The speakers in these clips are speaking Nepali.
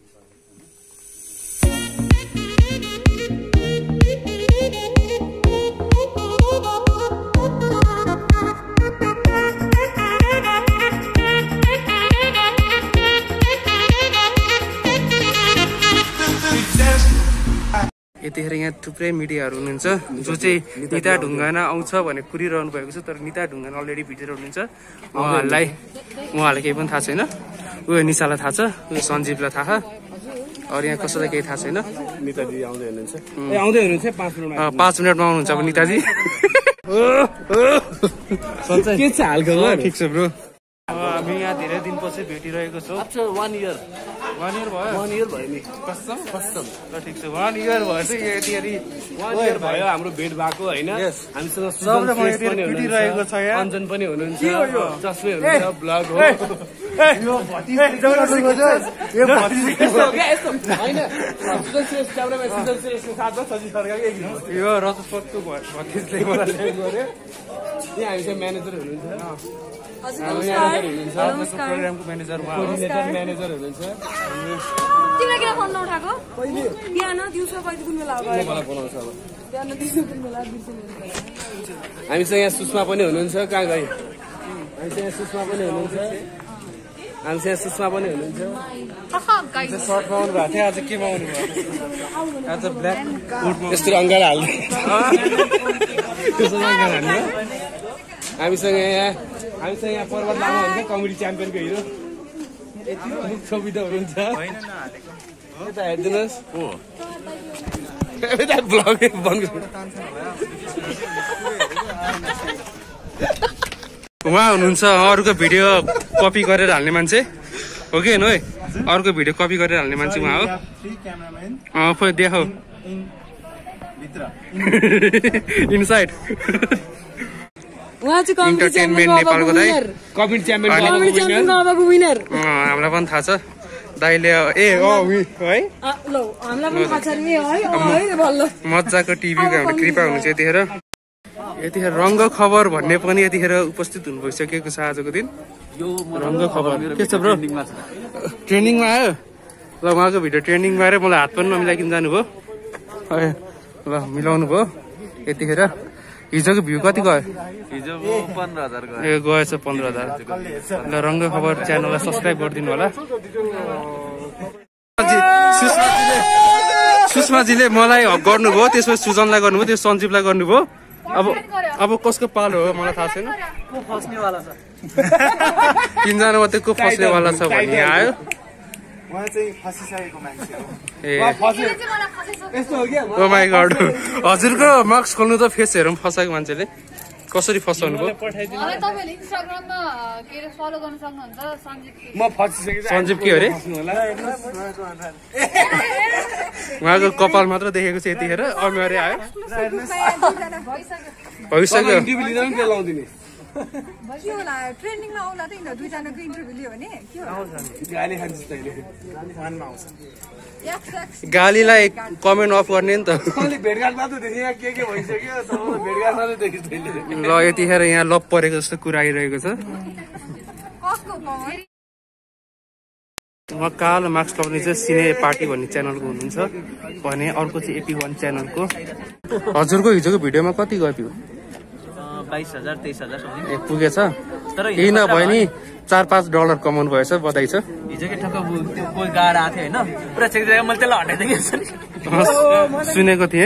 यतिखेर यहाँ थुप्रै मिडियाहरू हुनुहुन्छ जो चाहिँ निता ढुङ्गाना आउँछ भनेर कुरिरहनु भएको छ, तर निता ढुङ्गाना अलरेडी भिडियो हुनुहुन्छ। उहाँहरूलाई केही पनि थाहा छैन। उयो निशालाई थाहा छ, उयो सञ्जीवलाई थाहा, अरू यहाँ कसैलाई केही थाहा छैन। निताजी आउँदै हुनुहुन्छ 5 मिनटमा आउनुहुन्छ अब निताजी। के छ हालखबर? ठिक छ ब्रो। हामी यहाँ धेरै दिनपछि भेटिरहेको छौँ। 1 इयर भयो नि। कसम ल ठिक छ, 1 इयर भयो चाहिँ यतिखेरि 1 इयर भयो हाम्रो भेट भएको होइन। हामीसँग भेटिरहेको छ यहाँ। अञ्जन पनि हुनुहुन्छ, जसले हुनुहुन्छ ब्लग हो। यो रजतपथको भतिजले मलाई गरे। यहाँ हामीसँग म्यानेजर हुनुहुन्छ, प्रोग्रामको म्यानेजर म्यानेजर हुनुहुन्छ। तिमीले किन फोन नउठाएको? बिहान दिउँसो कहिले कुन बेला मलाई बोलाउँछ अब। हामीसँग यहाँ सुषमा पनि हुनुहुन्छ। कहाँ गयो? हामीसँग यहाँ सुषमा पनि हुनुहुन्छ। सर्टमा आउनु भएको थियो, आज केमा आउनु भयो? आज ब्ल्याक कोटमा। यस्तो रङ्गाल हाल्नु। हामीसँग यहाँ पर्वत लामा हुन्छ, कमेडी च्याम्पियनको हिरो। हुनुहुन्छ यता हेरिदिनुहोस्। उहाँ हुनुहुन्छ अरूको भिडियो कपी गरेर हाल्ने मान्छे हो कि होइन है? अरूको भिडियो कपी गरेर हाल्ने मान्छे उहाँ हो। खोइ देखाऊ इनसाइड। इन्टरटेनमेन्ट नेपालको दाइ कमेडी च्याम्पियनको विनर। हामीलाई पनि थाहा छ दाइले। है मजाको टिभीको हाम्रो कृपा हुनुहुन्छ। यतिखेर रङ्ग खबर भन्ने पनि यतिखेर उपस्थित हुनु भइसकेको छ आजको दिन। रङ्ग खबर के छ ब्रो? ट्रेन्डिङमा आयो ल। उहाँको भिडियो ट्रेन्डिङमा आएर मलाई हात पनि नमिलाइकन जानुभयो। ल मिलाउनु भयो। यतिखेर हिजोको भ्यू कति गयो? हिजो 15,000 गयो। ए गएछ 15,000। ल रङ्ग खबर च्यानललाई सब्सक्राइब गरिदिनु होला। सुषमाजीले मलाई गर्नुभयो, त्यसपछि सुजनलाई गर्नुभयो, त्यो सञ्जीवलाई गर्नुभयो। अब कसको पालो हो मलाई थाहा छैन। तिनजना मात्रै को फस्नेवाला छ भन्ने आयो। ओ माई गॉड, हजुरको मार्क्स खोल्नु त फेस हेरौँ फसाएको मान्छेले कसरी फसाउनु भयो। सञ्जीव के अरे? उहाँको कपाल मात्र देखेको छ यतिखेर। अनुहारै आयो भइसक्यो। ट्रेनिङमा आउला त यिनीहरू दुईजनाको इन्टरभ्यू लियो भने गालीलाई कमेन्ट अफ गर्ने नि त। ल यतिखेर यहाँ लप परेको जस्तो कुरा आइरहेको छ। उहाँ कालो मार्क्स लगाउने चाहिँ सिने पार्टी भन्ने च्यानलको हुनुहुन्छ भने अर्को चाहिँ AP1 च्यानलको। हजुरको हिजोको भिडियोमा कति गयो भ्यू? 22,000 23,000 ए पुगेछ। केही नभए नि $4-5 कमाउनु भएछ, बधाई छ। हिजो के ठक्क कोही गाड आएको थियो होइन, पुरा चेक जग्गा मैले त्यसलाई हटाइदिएको सुनेको थिएँ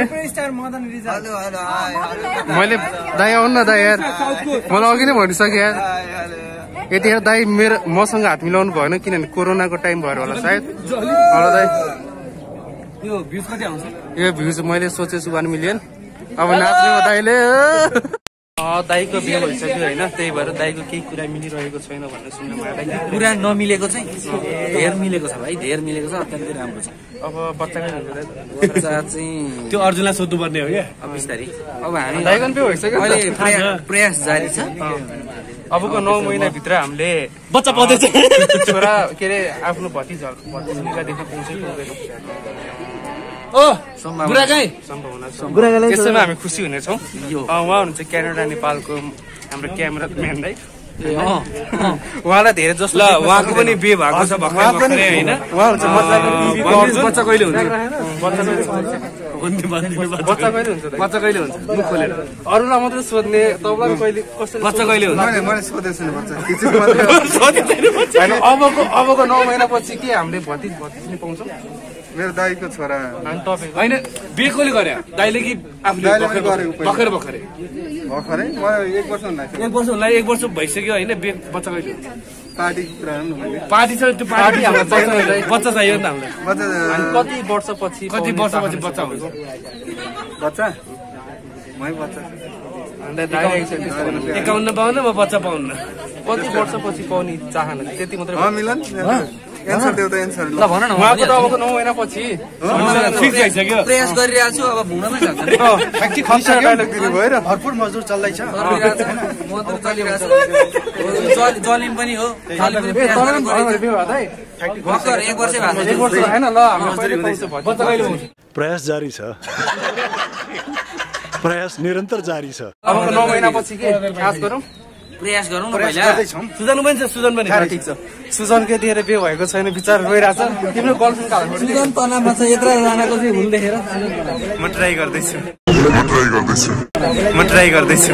मैले। दाइ आउनु न दाइ यार, मलाई अघि नै भनिसकेँ यार। यतिखेर दाइ मेरो मसँग हात मिलाउनु भएन किनभने कोरोनाको टाइम भएर होला सायद। हेलो दाइ, यो भ्युज कति आउँछ? यो भ्युज मैले सोचेछु 1 मिलियन। अब नाच्ने हो दाइले। दाइको बिहे भइसक्यो होइन, त्यही भएर दाइको केही कुरा मिलिरहेको छैन भनेर सुन्नु भयो। कुरा नमिलेको चाहिँ धेर मिलेको छ भाइ, धेर मिलेको छ, अत्यन्तै राम्रो छ। अब बच्चाकै बच्चा चाहिँ त्यो अर्जुनलाई सोध्नु पर्ने हो क्या अब बिस्तारै। अब हामी दाइको बिहे भइसक्यो, अहिले प्रयास जारी छ। अबको 9 महिनाभित्र हामीले बच्चा पाउँदैछ। छोरा के अरे आफ्नो भतिजालाई देख्न पाउँछ कि सम्भावना त्यसैमा हामी खुसी हुनेछौँ। उहाँ हुनुहुन्छ क्यानाडा नेपालको हाम्रो क्यामेरा म्यान दाइ। उहाँलाई धेरै जस्तो ल उहाँको पनि बिहे भएको छ भर्खरै हैन बच्चा कहिले हुन्छ बच्चा कहिले हुन्छ बच्चा कहिले हुन्छ मुख खोलेर अरूलाई मात्रै सोध्ने तपाईँलाई कहिले कस्तो बच्चा कहिले हुन्छ मैले सोधेको छु नि बच्चा होइन अबको 9 महिनापछि के हामीले भतिज नि पाउँछौँ मेरो दाइको छोरा अनि तपाईँको होइन बिहे कसले गरे दाइले कि आफूले भर्खरै भर्खरै मलाई 1 वर्ष हुँदा 1 वर्ष होला 1 वर्ष भइसक्यो होइन बिहे बच्चा कहिले हुन्छ पार्टीको कुरा हो मैले पार्टी छ त्यो पार्टी हाम्रो बच्चा चाहियो नि त हामीलाई बच्चा अनि कति वर्षपछि कति वर्षपछि बच्चा हुन्छ बच्चा मै बच्चा 51 पाउन म बच्चा पाउन्न कति वर्षपछि पाउने चाहना त्यति मात्रै मिलन एन्सर देऊ त एन्सर ल भन न उहाँको त अबको 9 महिनापछि फिक्स भइसक्यो प्रयास गरिरहेको छु अब भुँडमै जान्छ फ्याक्ट्री खप्छ डायलग दिनु भयो र भरपुर मजदुर चल्दैछ म त चलिरहेको छु जलिम पनि हो भर्खर 1 वर्षै भएको छ हैन ल हाम्रो पहिले पाउँछ बच्चा कहिले हुन्छ प्रयास जारी छ प्रयास निरन्तर जारी छ अबको 9 महिनापछि के खास गरौँ प्रयास गरौँ न पहिला सुजन पनि छ सुजन पनि ठिक छ सुजनको यतिखेर बिहे भएको छैन विचार रोइरहेछ तिम्रो गर्लफ्रेन्ड कहाँ सुजन तनामा छ यत्रो जनाको चाहिँ हुन देखेर म ट्राई गर्दैछु म ट्राई गर्दैछु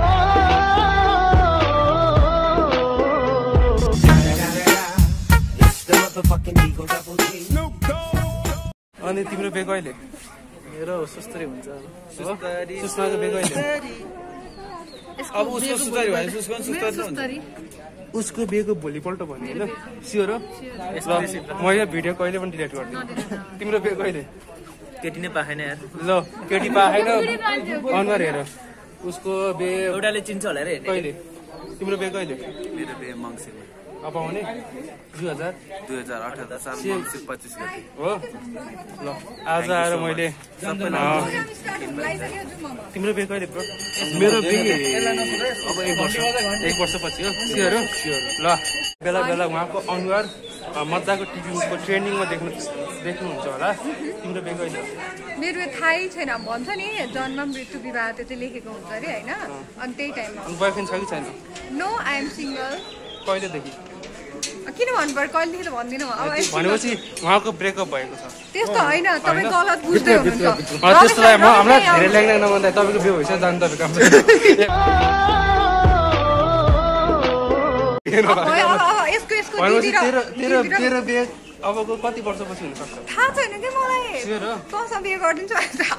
अनि तिम्रो बिहे कहिले मेरो सुस्तरी हुन्छ सुषमाको बिहे कहिले अब उसको सुस्तरी भयो उसको सुस्तरी उसको बिहेको भोलिपल्ट भन्यो होइन स्योर हो म यो भिडियो कहिले पनि डिलिट गर्दिनँ तिम्रो बिहे कहिले केटी नै पाएन यार ल केटी पाएन अनुहार हेर उसको बिहे एउटाले चिन्छ होला रे कहिले तिम्रो बिहे कहिले मेरो बिहे मङ्सिरमा अब आउने 2018 साल मङ्सिर 25 गते हो ल आज आएर मैले तिम्रो बिहे कहिले ब्रो मेरो बिहे अब 1 वर्षपछि हो स्योर हो ल बेला बेला उहाँको अनुहार मजाको टिभीको ट्रेन्डिङमा देख्नुहुन्छ होला तिम्रो बिहे कहिले मेरो थाहै छैन भन्छ नि जन्म मृत्यु विवाह त्यो चाहिँ लेखेको हुन्छ अरे होइन अनि त्यही टाइममा बोयफ्रेन्ड छ कि छैन नो आई एम सिङ्गल कहिलेदेखि किन भन्नुपर्छ कहिलेदेखि त भन्दिनँ भनेपछि उहाँको ब्रेकअप भएको छ त्यस्तो होइन तपाईँ गलत बुझ्दै हुनुहुन्छ त्यस्तोलाई हामीलाई धेरै लाग्दैन नभन्दा तपाईँको बिहे भइसक्यो जानु तपाईँको तेरो बिहे अबको कति वर्षपछि हुनसक्छ थाहा छैन कि मलाई कसमा बिहे गरिदिन्छु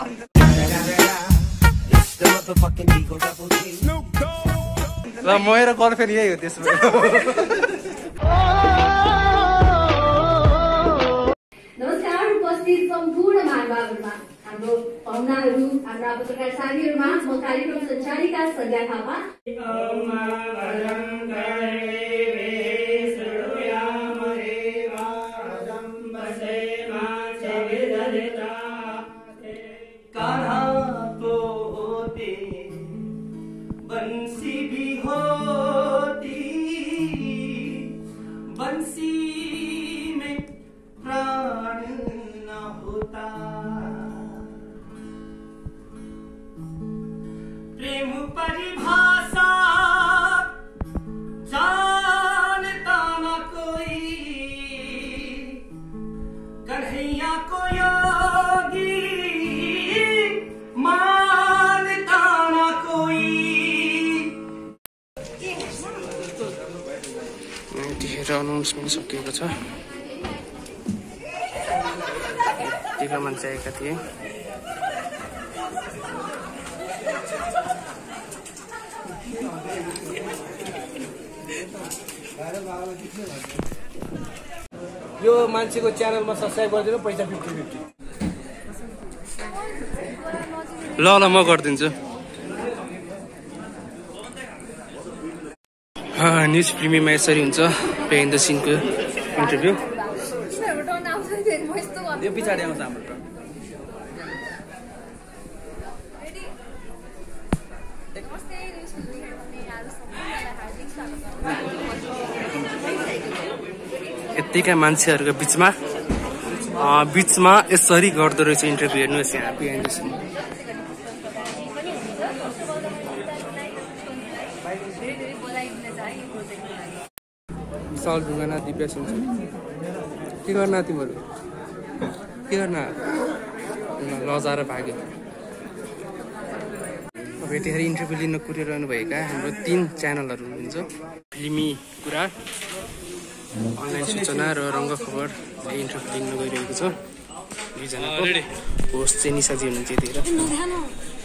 र मेरो गर्लफ्रेन्ड यही हो त्यसमा नमस्कार उपस्थित सम्पूर्ण महानुभावहरूमा हाम्रो पाहुनाहरू हाम्रा पत्रकार साथीहरूमा म कार्यक्रम सञ्चालिका संज्ञा थापा प्रेम परिभाषा जानता न कोई कन्हैया को योगी मानता न कोई यतिखेर अनाउन्समेन्ट सकिएको छ यतिका मान्छे आएका थिए यो मान्छेको च्यानलमा सब्स्क्राइब गरिदिनु पैसा 50-50 ल ल म गरिदिन्छु न्युज प्रिमियममा यसरी हुन्छ बिहाइन्ड द सिनको इन्टरभ्यू यो पछाडि आउँछ हाम्रो यतिका मान्छेहरूको बिचमा यसरी गर्दो रहेछ इन्टरभ्यू हेर्नुहोस् यहाँ behind the scene Vishal Dhungana Divya Singh के गर्न तिमीहरू के गर्न लजाएर भाग्यो अब यतिखेर इन्टरभ्यू लिन कुरिरहनु भएका हाम्रो 3 च्यानलहरू हुनुहुन्छ फिल्मी कुरा अनलाइन सूचना र रङ्ग खबर इन्टरभ्यू लिन गइरहेको छ दुईजनाको होस्ट चाहिँ निशाजी हुनुहुन्छ यतिखेर